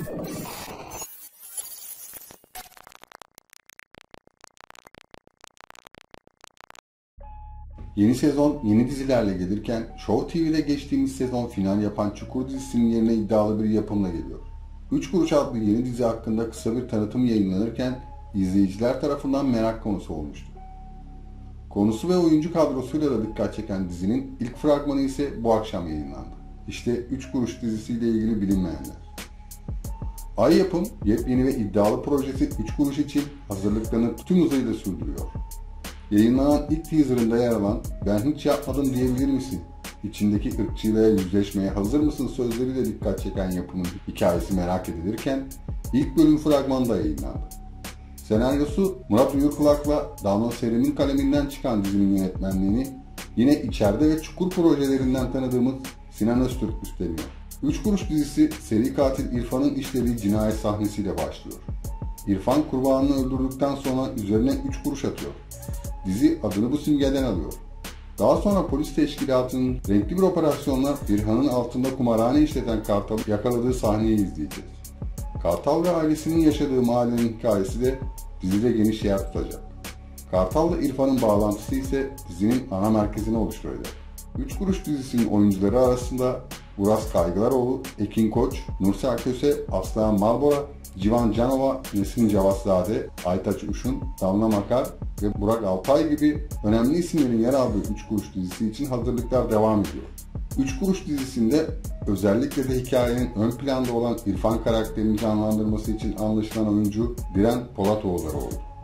Yeni sezon yeni dizilerle gelirken Show TV'de geçtiğimiz sezon final yapan Çukur dizisinin yerine iddialı bir yapımla geliyor. 3 Kuruş adlı yeni dizi hakkında kısa bir tanıtım yayınlanırken izleyiciler tarafından merak konusu olmuştu. Konusu ve oyuncu kadrosuyla da dikkat çeken dizinin ilk fragmanı ise bu akşam yayınlandı. İşte 3 Kuruş dizisiyle ilgili bilinmeyenler. Ay Yapım yepyeni ve iddialı projesi 3 Kuruş için hazırlıklarını tüm hızıyla sürdürüyor. Yayınlanan ilk teaserında yer alan "Ben hiç yapmadım diyebilir misin? İçindeki ırkçılığa yüzleşmeye hazır mısın?" sözleriyle dikkat çeken yapımın hikayesi merak edilirken ilk bölüm fragmanı da yayınlandı. Senaryosu Murat Uyurkulak'la Damla Serim'in kaleminden çıkan dizinin yönetmenliğini yine İçeride ve Çukur projelerinden tanıdığımız Sinan Öztürk üstleniyor. 3 Kuruş dizisi seri katil İrfan'ın işlediği cinayet sahnesiyle başlıyor. İrfan kurbanını öldürdükten sonra üzerine 3 kuruş atıyor. Dizi adını bu simgeden alıyor. Daha sonra polis teşkilatının renkli bir operasyonla İrfan'ın altında kumarhane işleten Kartal'ı yakaladığı sahneyi izleyeceğiz. Kartal ve ailesinin yaşadığı mahallenin hikayesi de dizide geniş yer tutacak. Kartal ve İrfan'ın bağlantısı ise dizinin ana merkezini oluşturacak. 3 Kuruş dizisinin oyuncuları arasında Uras Kaygılaroğlu, Ekin Koç, Nursel Köse, Aslan Malbora, Civan Canova, Nesin Cavatzade, Aytaç Uşun, Damla Makar ve Burak Altay gibi önemli isimlerin yer aldığı 3 Kuruş dizisi için hazırlıklar devam ediyor. 3 Kuruş dizisinde özellikle de hikayenin ön planda olan İrfan karakterini canlandırması için anlaşılan oyuncu Diren Polatoğulları oldu.